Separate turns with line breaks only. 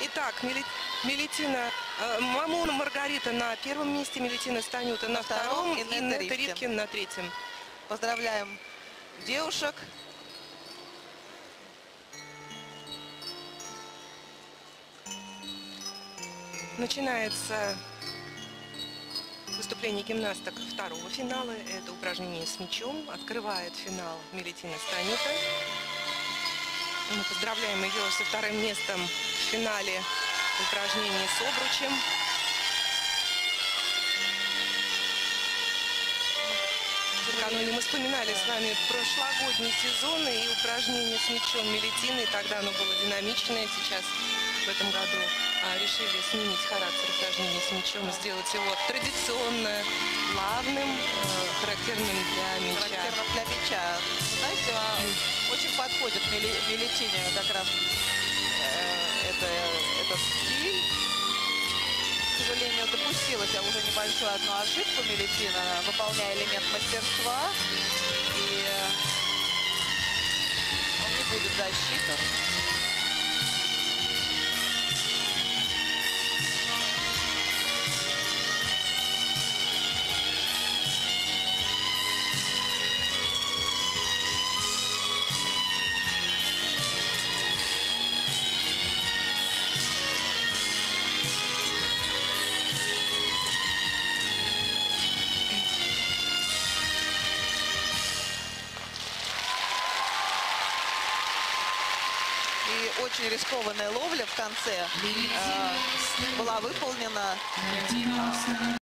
Итак, Мелетина, Мамуна Маргарита на первом месте, Мелетина Станюта на втором и Нетта Ривкин на третьем.
Поздравляем девушек.
Начинается выступление гимнасток второго финала. Это упражнение с мячом. Открывает финал Мелетина Станюта. Мы поздравляем ее со вторым местом в финале упражнений с обручем. Накануне мы вспоминали с вами прошлогодний сезон и упражнение с мячом Мелетины. Тогда оно было динамичное. Сейчас в этом году решили сменить характер упражнений с мячом и сделать его традиционно плавным, характерным для мяча.
Характерным для мяча. Знаете, очень подходит Мелетине как раз этот стиль. К сожалению, допустилась уже небольшую одну ошибку Мелетина, выполняя элемент мастерства. И он не будет засчитан. И очень рискованная ловля в конце была выполнена.